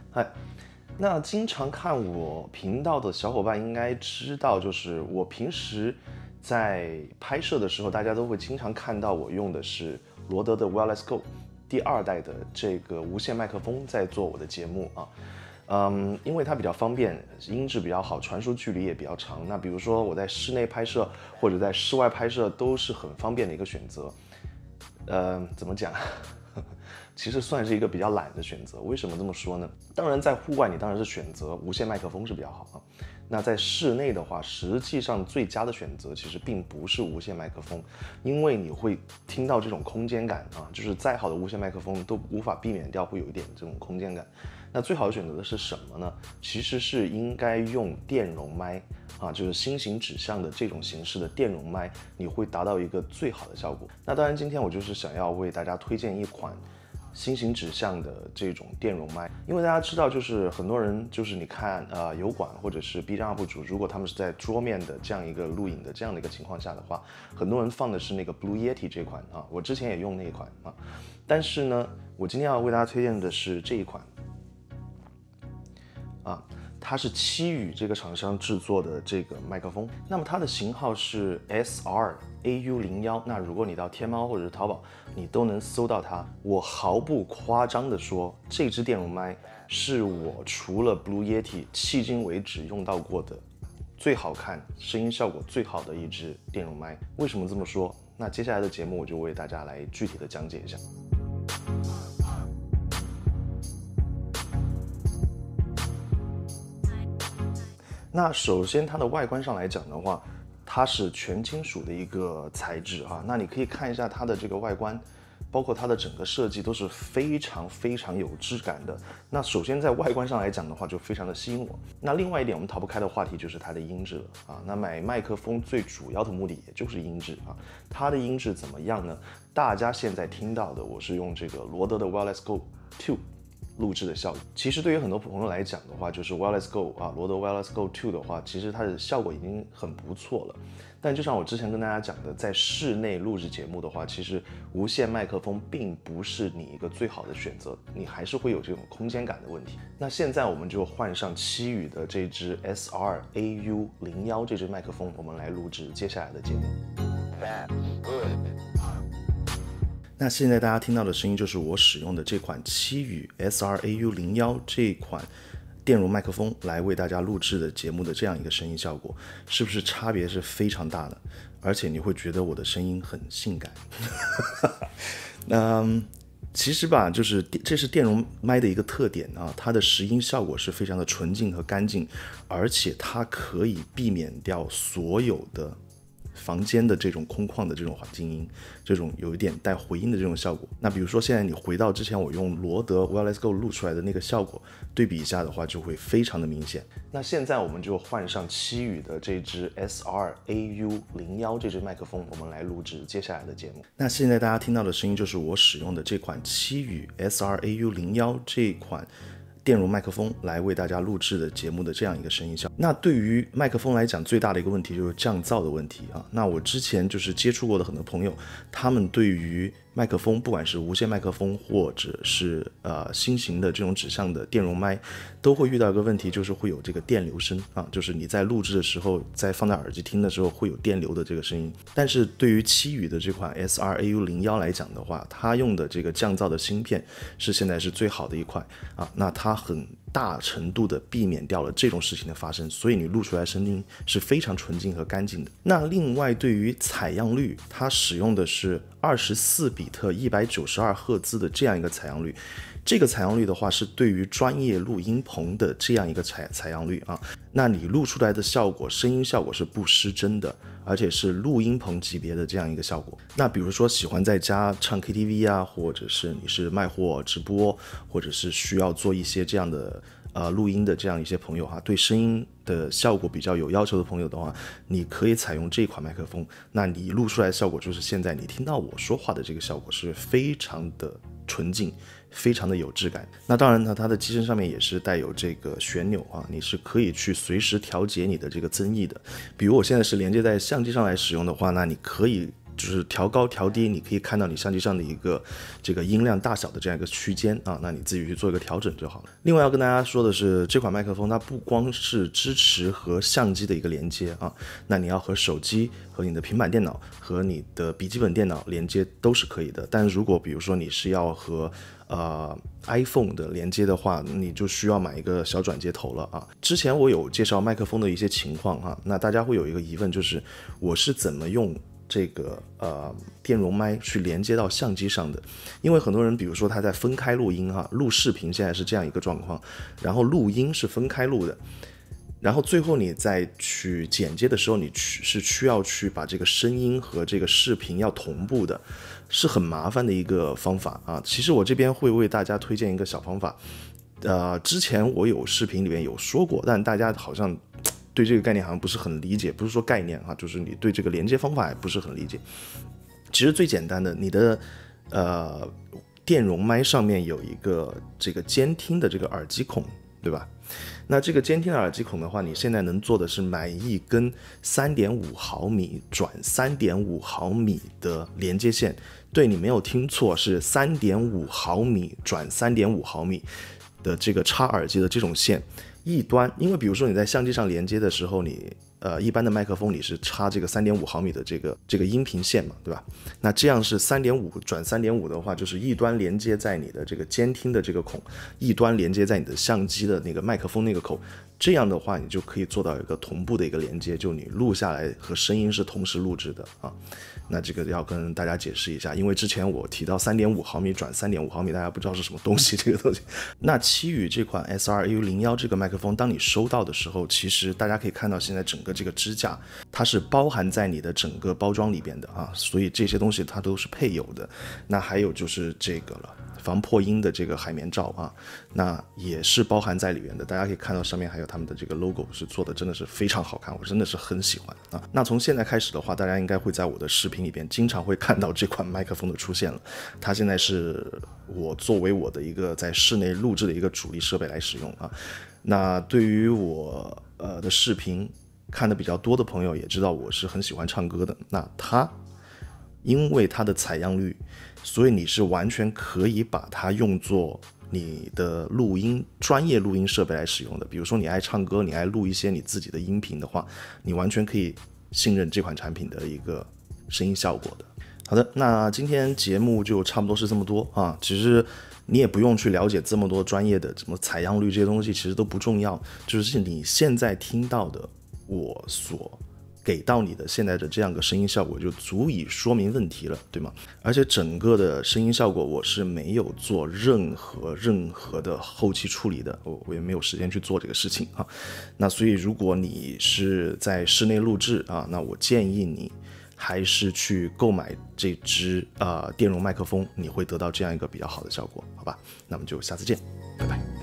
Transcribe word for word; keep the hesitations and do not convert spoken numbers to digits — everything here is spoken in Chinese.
嗨，那经常看我频道的小伙伴应该知道，就是我平时在拍摄的时候，大家都会经常看到我用的是罗德的 Wireless Go 第二代的这个无线麦克风在做我的节目啊。嗯，因为它比较方便，音质比较好，传输距离也比较长。那比如说我在室内拍摄或者在室外拍摄都是很方便的一个选择。呃，怎么讲？其实算是一个比较懒的选择。为什么这么说呢？当然，在户外你当然是选择无线麦克风是比较好啊。那在室内的话，实际上最佳的选择其实并不是无线麦克风，因为你会听到这种空间感啊，就是再好的无线麦克风都无法避免掉会有一点这种空间感。那最好的选择的是什么呢？其实是应该用电容麦啊，就是心形指向的这种形式的电容麦，你会达到一个最好的效果。那当然，今天我就是想要为大家推荐一款心形指向的这种电容麦，因为大家知道，就是很多人就是你看呃油管或者是 B 站 U P 主，如果他们是在桌面的这样一个录影的这样的一个情况下的话，很多人放的是那个 Blue Yeti 这款啊，我之前也用那一款啊，但是呢，我今天要为大家推荐的是这一款。啊，它是七宇这个厂商制作的这个麦克风，那么它的型号是 S R A U 零一。那如果你到天猫或者是淘宝，你都能搜到它。我毫不夸张的说，这支电容麦是我除了 Blue Yeti 迄今为止用到过的最好看、声音效果最好的一支电容麦。为什么这么说？那接下来的节目我就为大家来具体的讲解一下。那首先它的外观上来讲的话，它是全金属的一个材质哈。那你可以看一下它的这个外观，包括它的整个设计都是非常非常有质感的。那首先在外观上来讲的话，就非常的吸引我。那另外一点我们逃不开的话题就是它的音质了啊。那买麦克风最主要的目的也就是音质啊。它的音质怎么样呢？大家现在听到的，我是用这个罗德的 Wireless Go 二。录制的效果，其实对于很多朋友来讲的话，就是 Wireless Go 啊，罗德 Wireless Go 二的话，其实它的效果已经很不错了。但就像我之前跟大家讲的，在室内录制节目的话，其实无线麦克风并不是你一个最好的选择，你还是会有这种空间感的问题。那现在我们就换上七宇的这支 S R A U 零一这支麦克风，我们来录制接下来的节目。那现在大家听到的声音就是我使用的这款七宇 S R A U 零一这款电容麦克风来为大家录制的节目的这样一个声音效果，是不是差别是非常大的？而且你会觉得我的声音很性感。嗯，其实吧，就是这是电容麦的一个特点啊，它的拾音效果是非常的纯净和干净，而且它可以避免掉所有的房间的这种空旷的这种环境音，这种有一点带回音的这种效果。那比如说现在你回到之前我用罗德 Wireless Go 录出来的那个效果，对比一下的话就会非常的明显。那现在我们就换上七宇的这支 S R A U 零一这支麦克风，我们来录制接下来的节目。那现在大家听到的声音就是我使用的这款七宇 S R A U 零一这款电容麦克风来为大家录制的节目的这样一个声音效果。那对于麦克风来讲，最大的一个问题就是降噪的问题啊。那我之前就是接触过的很多朋友，他们对于麦克风，不管是无线麦克风或者是呃新型的这种指向的电容麦，都会遇到一个问题，就是会有这个电流声啊，就是你在录制的时候，在放在耳机听的时候会有电流的这个声音。但是对于七宇的这款 S R A U 零一来讲的话，它用的这个降噪的芯片是现在是最好的一款啊，那它很大程度的避免掉了这种事情的发生，所以你录出来声音是非常纯净和干净的。那另外对于采样率，它使用的是二十四比特一百九十二赫兹的这样一个采样率，这个采样率的话是对于专业录音棚的这样一个采采样率啊，那你录出来的效果，声音效果是不失真的，而且是录音棚级别的这样一个效果。那比如说喜欢在家唱 K T V 啊，或者是你是卖货直播，或者是需要做一些这样的呃录音的这样一些朋友哈，对声音的效果比较有要求的朋友的话，你可以采用这款麦克风，那你录出来的效果就是现在你听到我说话的这个效果是非常的纯净，非常的有质感。那当然呢，它的机身上面也是带有这个旋钮啊，你是可以去随时调节你的这个增益的。比如我现在是连接在相机上来使用的话，那你可以就是调高调低，你可以看到你相机上的一个这个音量大小的这样一个区间啊，那你自己去做一个调整就好了。另外要跟大家说的是，这款麦克风它不光是支持和相机的一个连接啊，那你要和手机、和你的平板电脑、和你的笔记本电脑连接都是可以的。但如果比如说你是要和呃 iPhone 的连接的话，你就需要买一个小转接头了啊。之前我有介绍麦克风的一些情况啊，那大家会有一个疑问，就是我是怎么用这个呃电容麦去连接到相机上的？因为很多人比如说他在分开录音哈、啊，录视频现在是这样一个状况，然后录音是分开录的。然后最后你再去剪接的时候，你是需要去把这个声音和这个视频要同步的，是很麻烦的一个方法啊。其实我这边会为大家推荐一个小方法，呃，之前我有视频里面有说过，但大家好像对这个概念好像不是很理解，不是说概念啊，就是你对这个连接方法也不是很理解。其实最简单的，你的呃电容麦上面有一个这个监听的这个耳机孔，对吧？那这个监听的耳机孔的话，你现在能做的是买一根 三点五毫米转 三点五毫米的连接线。对，你没有听错，是 三点五毫米转 三点五毫米的这个插耳机的这种线。一端，因为比如说你在相机上连接的时候，你呃一般的麦克风里是插这个 三点五毫米的这个这个音频线嘛，对吧？那这样是 三点五转 三点五的话，就是一端连接在你的这个监听的这个孔，一端连接在你的相机的那个麦克风那个口，这样的话你就可以做到一个同步的一个连接，就你录下来和声音是同时录制的啊。那这个要跟大家解释一下，因为之前我提到 三点五毫米转 三点五毫米，大家不知道是什么东西这个东西。那奇宇这款 S R A U 零一 这个麦克风，当你收到的时候，其实大家可以看到现在整个这个支架它是包含在你的整个包装里边的啊，所以这些东西它都是配有的。那还有就是这个了，防破音的这个海绵罩啊，那也是包含在里面的。大家可以看到上面还有他们的这个 logo， 是做的真的是非常好看，我真的是很喜欢啊。那从现在开始的话，大家应该会在我的视频里边经常会看到这款麦克风的出现了。它现在是我作为我的一个在室内录制的一个主力设备来使用啊。那对于我呃的视频看的比较多的朋友也知道，我是很喜欢唱歌的。那它因为它的采样率，所以你是完全可以把它用作你的录音专业录音设备来使用的。比如说你爱唱歌，你爱录一些你自己的音频的话，你完全可以信任这款产品的一个声音效果的。好的，那今天节目就差不多是这么多啊。其实你也不用去了解这么多专业的什么采样率这些东西，其实都不重要，就是你现在听到的我所给到你的现在的这样个声音效果就足以说明问题了，对吗？而且整个的声音效果我是没有做任何任何的后期处理的，我我也没有时间去做这个事情啊。那所以如果你是在室内录制啊，那我建议你还是去购买这支呃电容麦克风，你会得到这样一个比较好的效果，好吧？那么就下次见，拜拜。